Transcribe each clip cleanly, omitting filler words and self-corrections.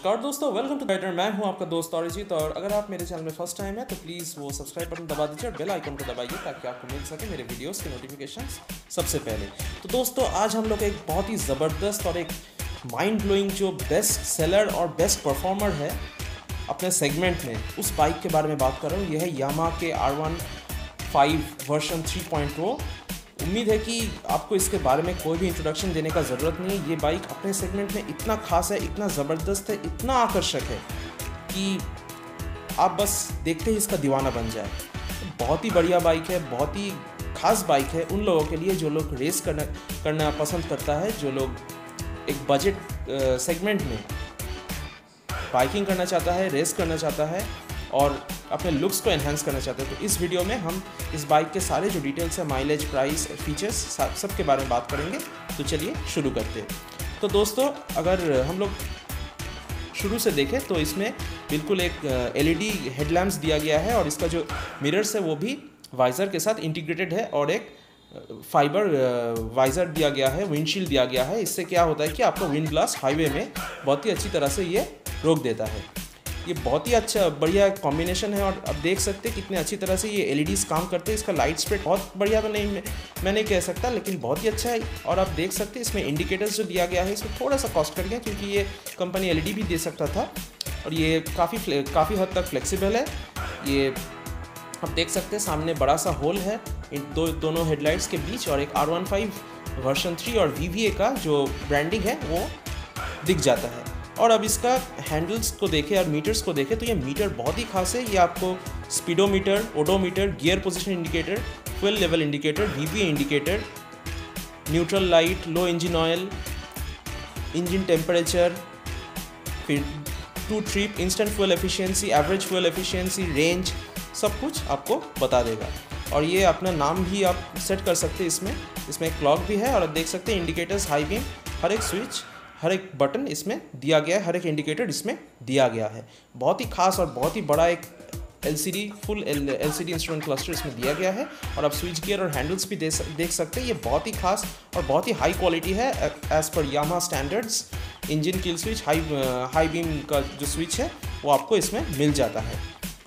नमस्कार दोस्तों, welcome to guider. मैं हूं आपका दोस्त अरिजीत, और अगर आप मेरे चैनल में फर्स्ट टाइम है तो प्लीज़ वो सब्सक्राइब बटन दबा दीजिए और बेल आइकन को दबाइए ताकि आपको मिल सके मेरे वीडियोस के नोटिफिकेशंस सबसे पहले। तो दोस्तों, आज हम लोग एक बहुत ही ज़बरदस्त और एक माइंड ब्लोइंग जो बेस्ट सेलर और बेस्ट परफॉर्मर है अपने सेगमेंट में, उस बाइक के बारे में बात कर रहा हूँ। यह है यामाहा के R15 वर्जन 3.0। उम्मीद है कि आपको इसके बारे में कोई भी इंट्रोडक्शन देने का ज़रूरत नहीं है। ये बाइक अपने सेगमेंट में इतना खास है, इतना ज़बरदस्त है, इतना आकर्षक है कि आप बस देखते ही इसका दीवाना बन जाए। बहुत ही बढ़िया बाइक है, बहुत ही खास बाइक है उन लोगों के लिए जो लोग रेस करना पसंद करता है, जो लोग एक बजट सेगमेंट में बाइकिंग करना चाहता है, रेस करना चाहता है और अपने लुक्स को एनहांस करना चाहते हैं। तो इस वीडियो में हम इस बाइक के सारे जो डिटेल्स है, माइलेज, प्राइस, फीचर्स, सब के बारे में बात करेंगे। तो चलिए शुरू करते हैं। तो दोस्तों, अगर हम लोग शुरू से देखें तो इसमें बिल्कुल एक LED हेडलैम्प्स दिया गया है और इसका जो मिरर्स है वो भी वाइज़र के साथ इंटीग्रेटेड है और एक फाइबर वाइज़र दिया गया है, विंडशील्ड दिया गया है। इससे क्या होता है कि आपको विंड ब्लास्ट हाईवे में बहुत ही अच्छी तरह से ये रोक देता है। ये बहुत ही अच्छा बढ़िया कॉम्बिनेशन है और आप देख सकते हैं कितने अच्छी तरह से ये LEDs काम करते हैं। इसका लाइट स्प्रेड बहुत बढ़िया तो नहीं, मैं नहीं कह सकता, लेकिन बहुत ही अच्छा है। और आप देख सकते हैं इसमें इंडिकेटर्स जो दिया गया है, इसमें थोड़ा सा कॉस्ट कट गया क्योंकि ये कंपनी LED भी दे सकता था और ये काफ़ी हद तक फ्लेक्सिबल है। ये आप देख सकते हैं सामने बड़ा सा होल है इन दोनों हेडलाइट्स के बीच, और एक R15 वर्जन 3 और VVA का जो ब्रांडिंग है वो दिख जाता है। और अब इसका हैंडल्स को देखें और मीटर्स को देखें तो ये मीटर बहुत ही खास है। ये आपको speedometer, odometer, gear position indicator, fuel level indicator, VVA indicator, neutral light, low engine oil, engine temperature, फिर two trip, instant fuel efficiency, average fuel efficiency, range, सब कुछ आपको बता देगा। और ये अपना नाम भी आप सेट कर सकते हैं इसमें एक क्लॉक भी है। और आप देख सकते हैं इंडिकेटर्स, हाई बीम, हर एक स्विच, हर एक बटन इसमें दिया गया है, हर एक इंडिकेटर इसमें दिया गया है। बहुत ही खास और बहुत ही बड़ा एक फुल LCD इंस्ट्रूमेंट क्लस्टर इसमें दिया गया है। और आप स्विच गियर और हैंडल्स भी देख सकते हैं। ये बहुत ही खास और बहुत ही हाई क्वालिटी है एज़ पर Yamaha standards. Engine kill switch, high beam का जो स्विच है वो आपको इसमें मिल जाता है।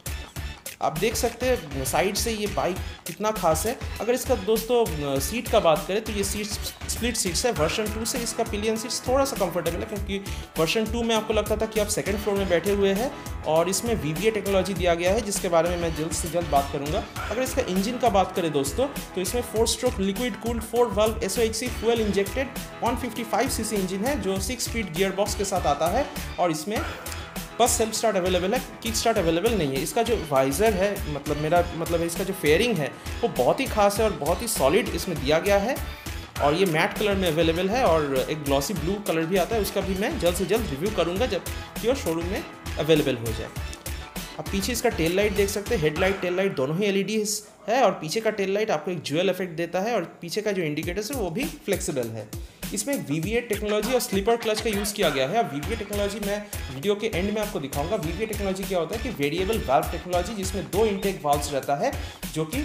आप देख सकते हैं साइड से ये बाइक कितना खास है। अगर इसका दोस्तों सीट का बात करें तो ये सीट स्प्लिट सीट्स है। वर्जन 2 से इसका पिलियन सीट्स थोड़ा सा कंफर्टेबल है क्योंकि वर्जन 2 में आपको लगता था कि आप सेकंड फ्लोर में बैठे हुए हैं, और इसमें VVA टेक्नोलॉजी दिया गया है जिसके बारे में मैं जल्द से जल्द बात करूंगा। अगर इसका इंजन का बात करें दोस्तों तो इसमें 4 stroke liquid cooled 4 valve SOHC fuel injected 155cc engine है जो 6 स्पीड गियर बॉक्स के साथ आता है। और इसमें बस सेल्फ स्टार्ट अवेलेबल है, किक स्टार्ट अवेलेबल नहीं है। इसका जो वाइज़र है, मतलब इसका जो फेयरिंग है वो बहुत ही खास है और बहुत ही सॉलिड इसमें दिया गया है। और ये मैट कलर में अवेलेबल है और एक ग्लॉसी ब्लू कलर भी आता है, उसका भी मैं जल्द से जल्द रिव्यू करूँगा जब कि शोरूम में अवेलेबल हो जाए। अब पीछे इसका टेल लाइट देख सकते हैं, हेडलाइट, टेल लाइट दोनों ही LEDs है और पीछे का टेल लाइट आपको एक ज्वेल इफेक्ट देता है और पीछे का जो इंडिकेटर्स है वो भी फ्लेक्सिबल है। इसमें VVA टेक्नोलॉजी और स्लीपर क्लच का यूज़ किया गया है। अब VVA टेक्नोलॉजी मैं वीडियो के एंड में आपको दिखाऊंगा। VVA टेक्नोलॉजी क्या होता है कि वेरिएबल वाल्व टेक्नोलॉजी, जिसमें 2 इनटेक वाल्व्स रहता है जो कि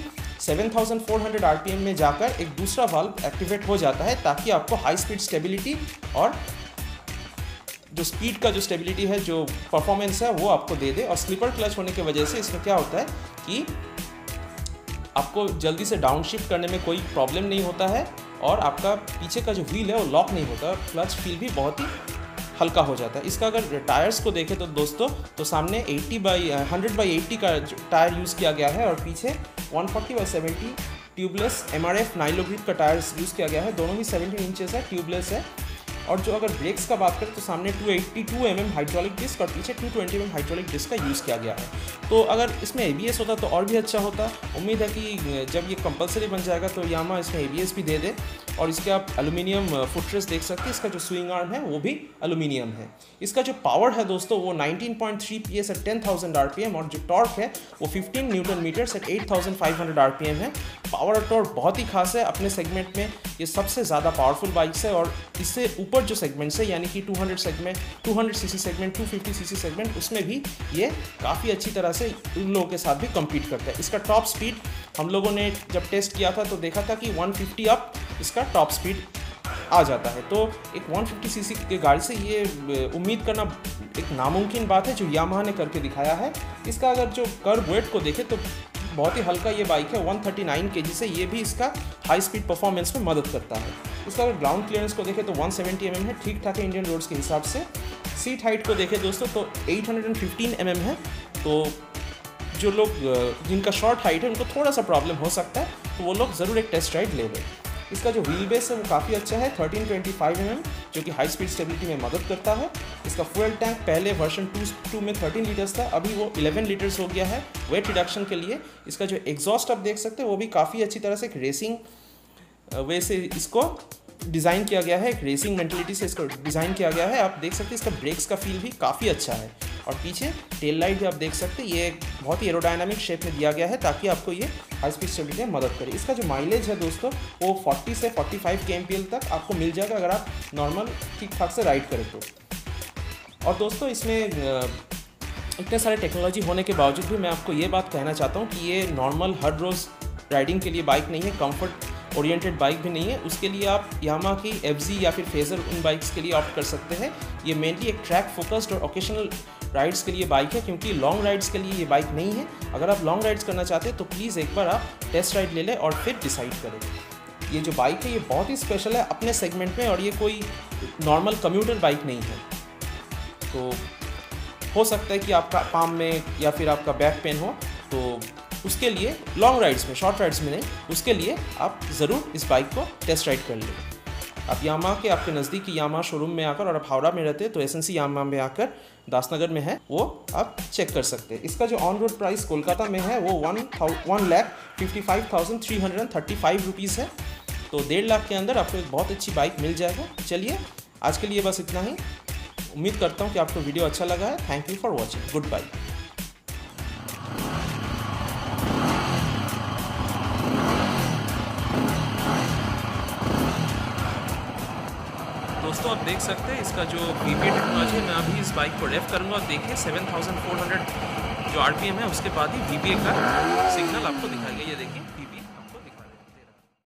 7400 RPM में जाकर एक दूसरा वाल्व एक्टिवेट हो जाता है ताकि आपको हाई स्पीड स्टेबिलिटी और जो स्पीड का जो स्टेबिलिटी है, जो परफॉर्मेंस है वो आपको दे दे। और स्लीपर क्लच होने की वजह से इसमें क्या होता है कि आपको जल्दी से डाउन शिफ्ट करने में कोई प्रॉब्लम नहीं होता है और आपका पीछे का जो व्हील है वो लॉक नहीं होता। क्लच फील भी बहुत ही हल्का हो जाता है। इसका अगर टायर्स को देखें तो दोस्तों तो सामने 100/80 का टायर यूज़ किया गया है और पीछे 140/70 ट्यूबलेस MRF नाइलो ग्रिप का टायर्स यूज़ किया गया है। दोनों ही 17 इंचेस है, ट्यूबलेस है। और जो अगर ब्रेक्स का बात करें तो सामने 282 mm हाइड्रोलिक डिस्क और पीछे 220 mm हाइड्रोलिक डिस्क का यूज़ किया गया है। तो अगर इसमें ABS होता तो और भी अच्छा होता। उम्मीद है कि जब ये कंपलसरी बन जाएगा तो यामाहा इसमें ABS भी दे दे। और इसके आप एल्यूमिनियम फुटरेस देख सकते हैं। इसका जो स्विंग आर्म है वो भी एल्यूमिनियम है। इसका जो पावर है दोस्तों वो 19.3 PS एट 10,000 RPM और जो टॉर्क है वो 15 न्यूटन मीटर्स एट 8,500 RPM है। पावर और टॉर्क बहुत ही खास है अपने सेगमेंट में। ये सबसे ज़्यादा पावरफुल बाइक्स है और इससे ऊपर जो सेगमेंट्स है यानी कि 200cc सेगमेंट, 250cc सेगमेंट, उसमें भी ये काफ़ी अच्छी तरह से उन लोगों के साथ भी कम्पीट करता है। इसका टॉप स्पीड हम लोगों ने जब टेस्ट किया था तो देखा था कि 150 अप इसका टॉप स्पीड आ जाता है। तो एक 150 सीसी की गाड़ी से ये उम्मीद करना एक नामुमकिन बात है जो यामाहा ने करके दिखाया है। इसका अगर जो कर्व वेट को देखें तो बहुत ही हल्का ये बाइक है, 139 kg से ये भी इसका हाई स्पीड परफॉर्मेंस में मदद करता है। इसका अगर ग्राउंड क्लियरेंस को देखें तो 170 mm है, ठीक ठाक है इंडियन रोड्स के हिसाब से। सीट हाइट को देखें दोस्तों तो 815 mm है। तो जो लोग जिनका शॉर्ट हाइट है उनको थोड़ा सा प्रॉब्लम हो सकता है, तो वो लोग ज़रूर एक टेस्ट राइड ले लें। इसका जो व्हील बेस है वो काफ़ी अच्छा है, 1325 mm, जो कि हाई स्पीड स्टेबिलिटी में मदद करता है। इसका फ्यूल टैंक पहले वर्जन 2 में 13 लीटर्स था, अभी वो 11 लीटर्स हो गया है वेट रिडक्शन के लिए। इसका जो एग्जॉस्ट आप देख सकते हैं वो भी काफ़ी अच्छी तरह से एक रेसिंग वे से इसको डिज़ाइन किया गया है, एक रेसिंग मेंटलिटी से इसको डिज़ाइन किया गया है। आप देख सकते हैं इसका ब्रेक्स का फील भी काफ़ी अच्छा है। और पीछे टेल लाइट भी आप देख सकते हैं, ये बहुत ही एरोडायनामिक शेप में दिया गया है ताकि आपको ये हाई स्पीड स्टेबिलिटी में मदद करे। इसका जो माइलेज है दोस्तों वो 40 से 45 kmpl तक आपको मिल जाएगा अगर आप नॉर्मल ठीक ठाक से राइड करें तो। और दोस्तों इसमें इतने सारे टेक्नोलॉजी होने के बावजूद भी मैं आपको ये बात कहना चाहता हूँ कि ये नॉर्मल हर रोज़ राइडिंग के लिए बाइक नहीं है, कंफर्ट ओरिएंटेड बाइक भी नहीं है। उसके लिए आप यामाहा की FZ या फिर फेजर उन बाइक्स के लिए ऑप्ट कर सकते हैं। ये मेनली एक ट्रैक फोकस्ड और ओकेशनल राइड्स के लिए बाइक है, क्योंकि लॉन्ग राइड्स के लिए ये बाइक नहीं है। अगर आप लॉन्ग राइड्स करना चाहते हैं तो प्लीज़ एक बार आप टेस्ट राइड ले लें और फिर डिसाइड करें। ये जो बाइक है ये बहुत ही स्पेशल है अपने सेगमेंट में, और ये कोई नॉर्मल कम्यूटर बाइक नहीं है। तो हो सकता है कि आपका पाम में या फिर आपका बैक पेन हो, तो उसके लिए लॉन्ग राइड्स में, शॉर्ट राइड्स में नहीं, उसके लिए आप ज़रूर इस बाइक को टेस्ट राइड कर लें। आप यामाहा के आपके नज़दीकी यामाहा शोरूम में आकर, और आप हावड़ा में रहते हैं तो एसएनसी यामाहा में आकर दासनगर में है वो आप चेक कर सकते हैं। इसका जो ऑन रोड प्राइस कोलकाता में है वो 1,55,335 रुपीज़ है। तो 1.5 लाख के अंदर आपको एक बहुत अच्छी बाइक मिल जाएगा। चलिए आज के लिए बस इतना ही। उम्मीद करता हूँ कि आपको वीडियो अच्छा लगा है। Thank you for watching. Goodbye. दोस्तों आप देख सकते हैं इसका जो VPA टेक्नोलॉजी है, मैं अभी इस बाइक को रेफ करूँगा और देखिए 7400 जो RPM है उसके बाद ही VPA का सिग्नल आपको दिखाएगा। ये देखिए